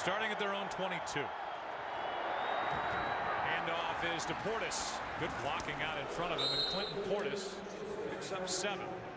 Starting at their own 22. Handoff is to Portis. Good blocking out in front of him, and Clinton Portis picks up 7.